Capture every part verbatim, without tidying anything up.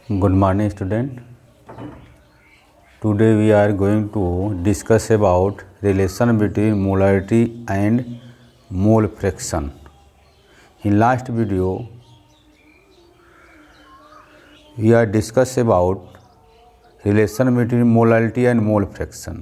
Good morning, student. Today we are going to discuss about relation between molarity and mole fraction. In last video, we are discuss about relation between molarity and mole fraction.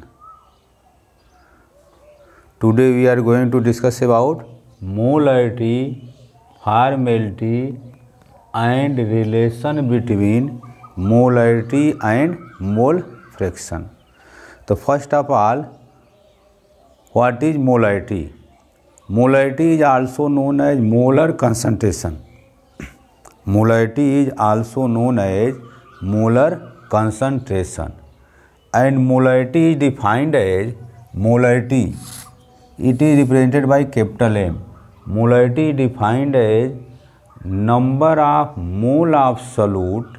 Today we are going to discuss about molarity, formality and relation between molarity and mole fraction. So first of all, what is molarity? Molarity is also known as molar concentration. Molarity is also known as molar concentration, and molarity is defined as molarity. It is represented by capital M. Molarity is defined as number of mole of solute,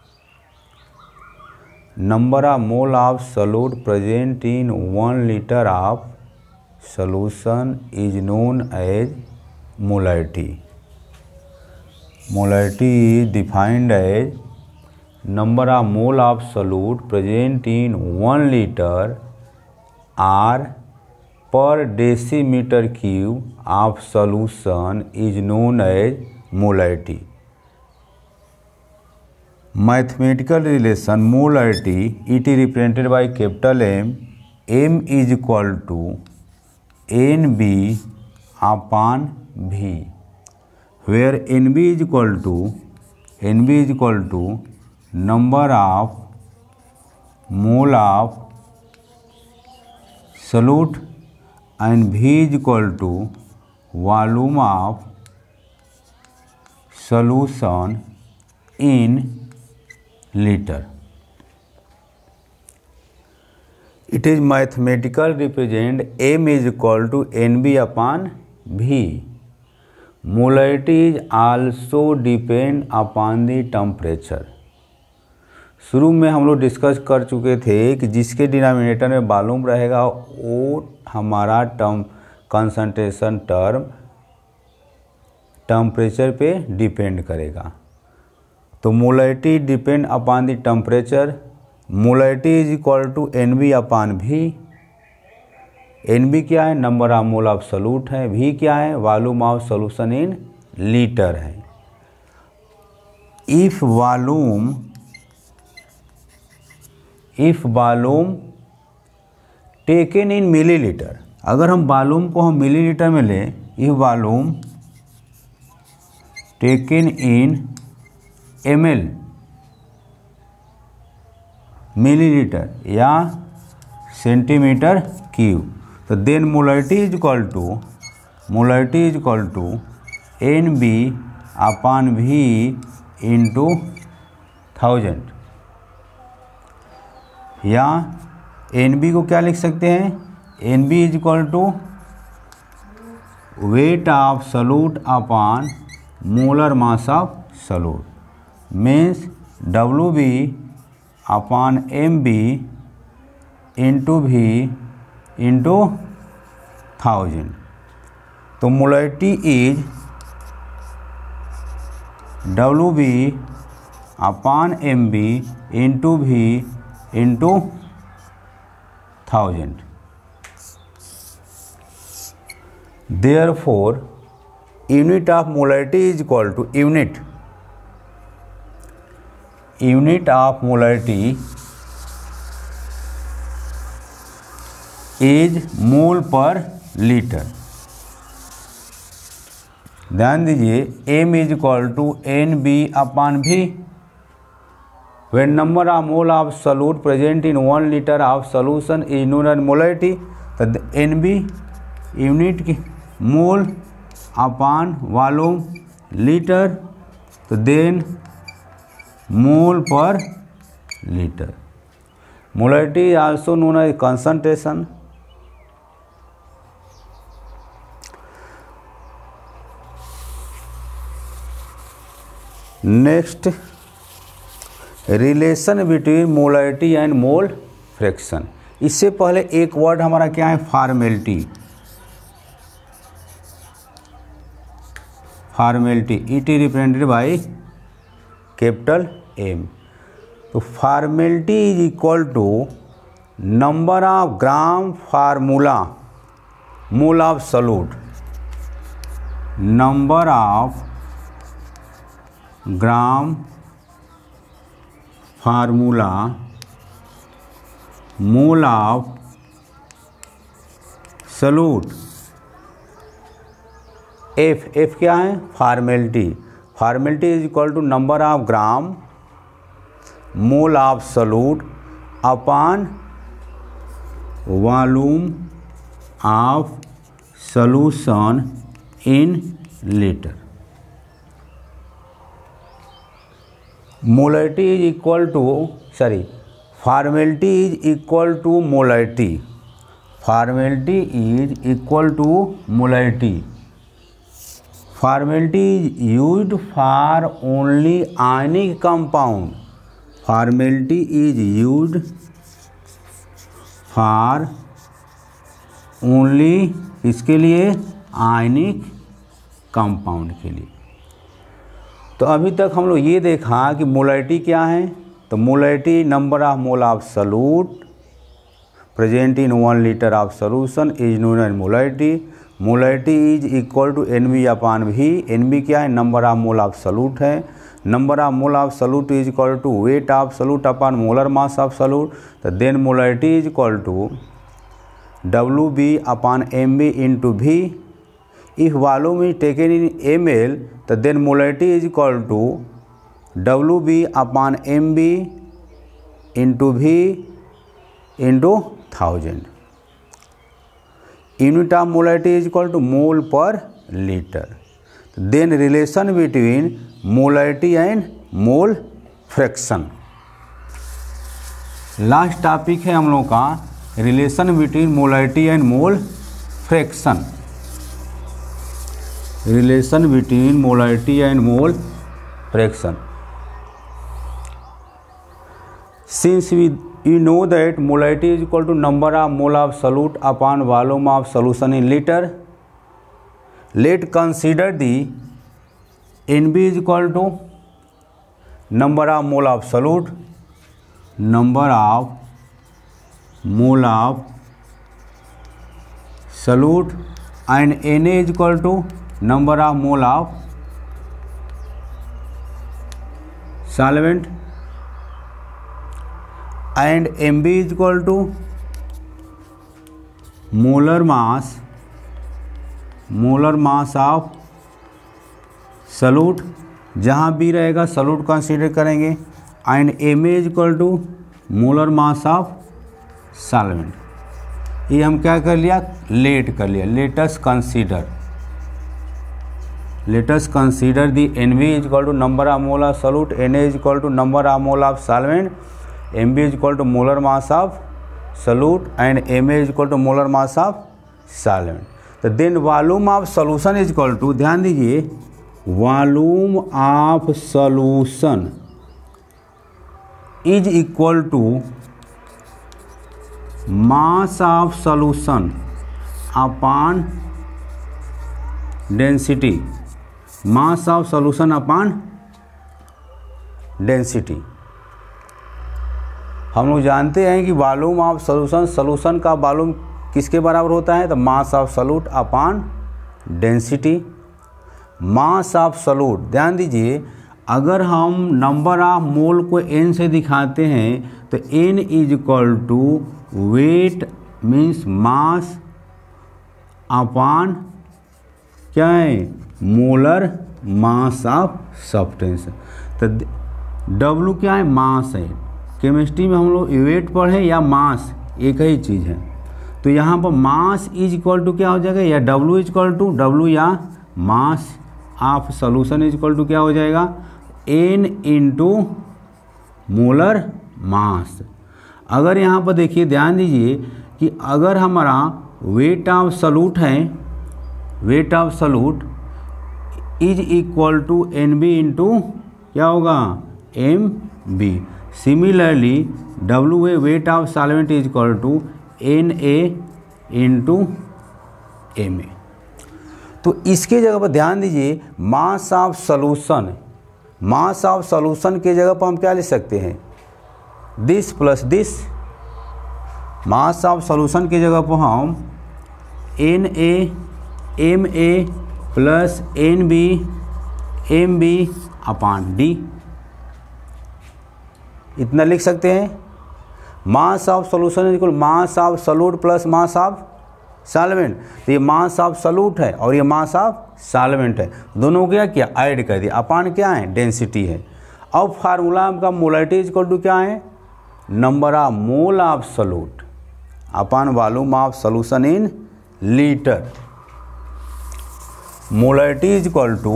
number of mole of solute present in one liter of solution is known as molarity. Molarity is defined as number of mole of solute present in one liter or per decimeter cube of solution is known as molarity. Mathematical relation molarity, it is represented by capital M. M is equal to N B upon V, where N B is equal to N B is equal to number of mole of solute and V is equal to volume of solution in liter. It is mathematical represent M is equal to N B upon V. Molarity is also depend upon the temperature. शुरू में हम लोग discuss कर चुके थे कि जिसके denominator में वॉल्यूम रहेगा वो हमारा टर्म कंसंट्रेशन टर्म टेम्परेचर पे डिपेंड करेगा. तो molarity depend upon the temperature. Molarity is equal to N B upon V. N B क्या है? Number of mole of solute है. वी क्या है? Volume of solution in litre है. If volume if volume taken in millilitre, अगर हम volume को हम मिलीलीटर में लें, if volume taken in M L millilitre या सेंटीमीटर क्यूब, तो then molarity is equal to molarity is equal to N B upon V into thousand. या N B को क्या लिख सकते हैं? N B is equal to weight of solute upon molar mass of solute, means W B upon M B into V into thousand. तो molarity is W B upon M B into V into thousand. Therefore, unit of molarity is equal to unit unit of molarity is mole per liter. ध्यान दीजिए, M is equal to N B upon V. When number of mole of solute present in one liter of solution is known as molarity. तो N B unit की mole upon volume litre, तो then mole per litre. Molarity also known as concentration. Next, relation between molarity and mole fraction. इससे पहले एक word हमारा क्या है? Formality. formality, it is represented by capital M. तो formality is equal to number of gram formula mole of solute, number of gram formula mole of solute. F F क्या है? Formality. Formality is equal to number of gram mole of solute upon volume of solution in litre. Molarity is equal to sorry formality is equal to molarity. Formality is equal to molarity. Formality is used for only ionic compound. Formality is used for only इसके लिए ionic compound के लिए। तो अभी तक हम लोग ये देखा कि मोलैरिटी क्या है। तो molarity number of mole of solute present in one litre of solution is known as molarity. Molarity is equal to N B upon V. N B क्या है? Number of mole of solute है। Number of mole of solute is equal to weight of solute upon molar mass of solute. तो then molarity is equal to W B upon M B into V. If volume is taken in M L तो then molarity is equal to W B upon M B into V into thousand. Unit of molarity is equal to mole per litre. Then relation between molarity and mole fraction. Last topic है हम लोग का relation between molarity and mole fraction. Relation between molarity and mole fraction. Since we you know that molarity is equal to number of mole of solute upon volume of solution in liter, let consider the N B is equal to number of mole of solute, number of mole of solute, and Na is equal to number of mole of solvent, and M B is equal to molar mass molar mass of solute, जहाँ B रहेगा solute consider करेंगे, and M A is equal to molar mass of solvent। ये हम क्या कर लिया? Late कर लिया। Let's consider let's consider the N B is equal to number of mole of solute, Na is equal to number of mole of solvent, M B is equal to molar mass of solute, and M A is equal to molar mass of solvent। तो then volume of solution is equal to, ध्यान दीजिए, volume of solution is equal to mass of solution upon density. Mass of solution upon density. हम लोग जानते हैं कि volume of solution solution का volume किसके बराबर होता है? तो mass of solute upon density. Mass of solute, ध्यान दीजिए, अगर हम नंबर ऑफ मोल को n से दिखाते हैं तो n is equal to weight means mass upon क्या है? Molar mass of substance. तो W क्या है? मास है। केमिस्ट्री में हम लोग वेट पढ़े या मास, एक ही चीज़ है। तो यहाँ पर मास इज इक्वल टू क्या हो जाएगा? या W is equal to W या mass of solution is equal to क्या हो जाएगा? N into molar mass. अगर यहाँ पर देखिए, ध्यान दीजिए कि अगर हमारा वेट ऑफ सॉल्यूट है, weight of solute is equal to N B into क्या होगा? M B. Similarly W A weight of solvent is equal to N A into M A. तो इसके जगह पर ध्यान दीजिए, मास of solution, mass of solution के जगह पर हम क्या लिख सकते हैं? This plus this, mass of solution की जगह पर हम N A M A plus N B M B upon D, इतना लिख सकते हैं। Mass of solution equal mass of solute plus mass of solvent, तो ये मास ऑफ सॉल्यूट है और ये मास ऑफ सॉल्वेंट है, दोनों को क्या किया ऐड कर दिया, अपान क्या है डेंसिटी है। अब फार्मूला आपका मोलैरिटी इक्वल टू क्या है, number of mole of solute upon volume of solution in litre. Molarity equal to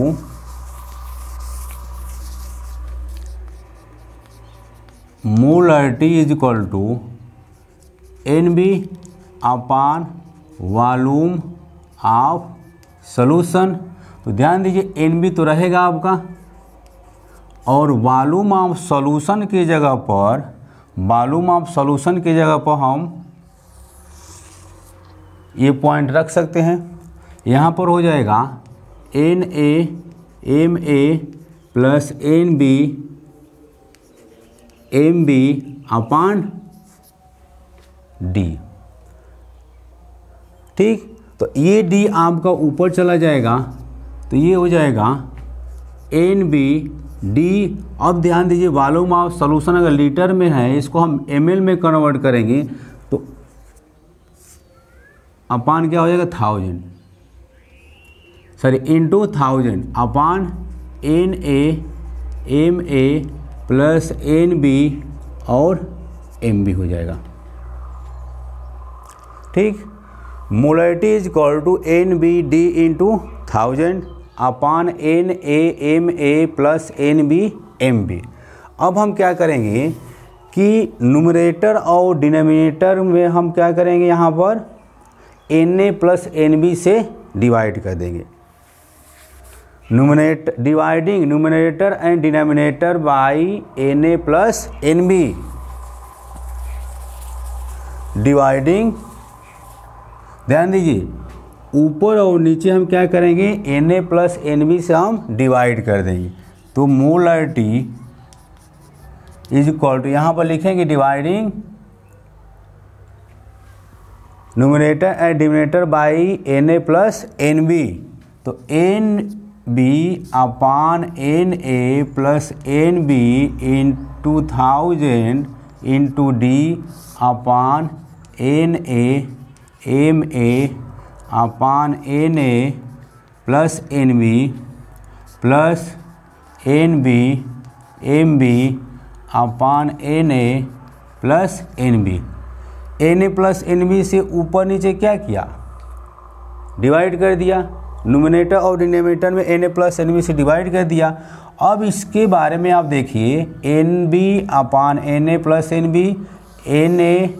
molarity is equal to N B upon volume of solution. तो ध्यान दीजिए एन बी तो रहेगा आपका, और वॉल्यूम ऑफ सॉल्यूशन की जगह पर वॉल्यूम ऑफ सॉल्यूशन की जगह पर हम ये पॉइंट रख सकते हैं। यहाँ पर हो जाएगा N A M A plus N B M B upon D, ठीक। तो ये डी आपका ऊपर चला जाएगा, तो ये हो जाएगा एन बी डी। अब ध्यान दीजिए वॉल्यूम ऑफ सॉल्यूशन अगर लीटर में है, इसको हम एम एल में कन्वर्ट करेंगे तो अपान क्या हो जाएगा thousand, sorry into thousand upon N A M A plus N B और एम बी हो जाएगा, ठीक। Molarity is equal to N B D into thousand upon N A M A plus N B M B. अब हम क्या करेंगे कि numerator और डिनोमिनेटर में हम क्या करेंगे, यहाँ पर N A plus N B से डिवाइड कर देंगे। Numerator dividing numerator and denominator by N A plus N B, dividing, ध्यान दीजिए ऊपर और नीचे हम क्या करेंगे N A plus N B से हम डिवाइड कर देंगे। तो मोलैरिटी इज इक्वल टू यहाँ पर लिखेंगे dividing numerator and denominator by N A plus N B. तो N B upon N A plus N B into thousand into D upon N A M A upon N A plus N B plus N B M B upon N A plus N B. N A plus N B से ऊपर नीचे क्या किया, divide कर दिया। Numerator और denominator में N A plus N B से डिवाइड कर दिया। अब इसके बारे में आप देखिए N B upon N A plus N B, N A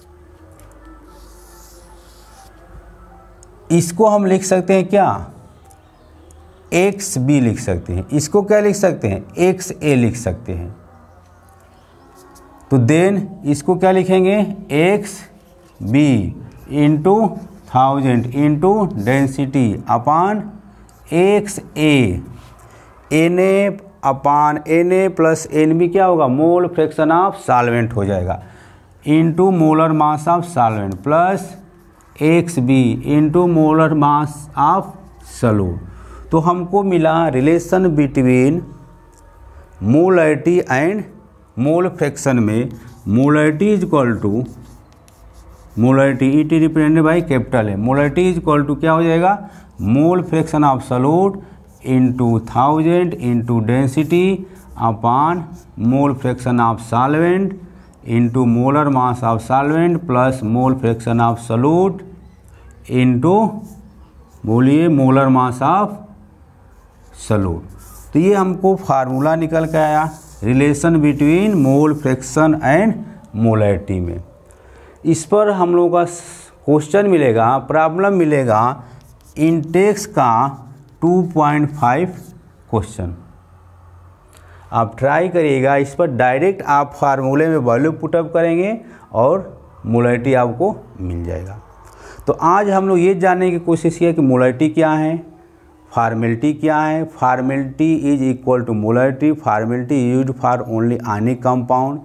इसको हम लिख सकते हैं क्या एक्स बी लिख सकते हैं, इसको क्या लिख सकते हैं एक्स ए लिख सकते हैं। तो देन इसको क्या लिखेंगे X B into thousand into density upon X A, N A upon N A plus N B क्या होगा मोल फ्रैक्शन ऑफ सॉल्वेंट हो जाएगा, into molar mass of solvent plus X B into molar mass of solute. तो हमको मिला relation between molarity and mole fraction में molarity is equal to molarity E T represented by capital है। मोलैरिटी is equal to क्या हो जाएगा मोल fraction of solute into thousand into density upon mole fraction of solvent into molar mass of solvent plus mole fraction of solute into बोलिए molar mass of solute. तो ये हमको formula निकल के आया relation between mole fraction and molarity में। इस पर हम लोगों का क्वेश्चन मिलेगा, प्रॉब्लम मिलेगा इंटेक्स का टू पॉइंट फाइव क्वेश्चन। आप ट्राई करिएगा, इस पर डायरेक्ट आप फार्मूले में वैल्यू पुटअप करेंगे और मोलैरिटी आपको मिल जाएगा। तो आज हम लोग ये जानने की कोशिश किया कि मोलैरिटी क्या है, फार्मेलिटी क्या है। Formality is equal to molarity, formality used for only ionic compound,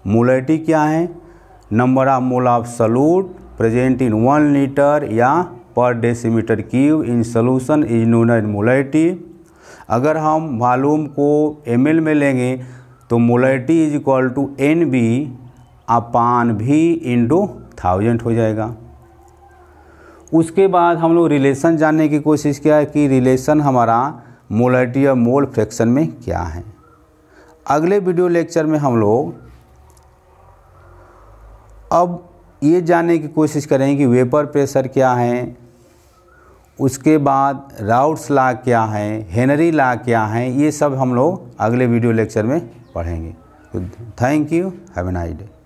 molarity क्या है, number of mole of solute present in one litre या per decimetre cube in solution is known as molarity. अगर हम volume को M L में लेंगे तो molarity is equal to N B upon भी इंटू थाउजेंड हो जाएगा। उसके बाद हम लोग रिलेशन जानने की कोशिश किया कि रिलेशन हमारा मोलैरिटी और मोल फ्रैक्शन में क्या है। अगले वीडियो लेक्चर में हम लोग अब ये जानने की कोशिश करेंगे कि वेपर प्रेशर क्या है, उसके बाद राउट्स लॉ क्या है, हेनरी लॉ क्या है, ये सब हम लोग अगले वीडियो लेक्चर में पढ़ेंगे। तो thank you, have a nice day.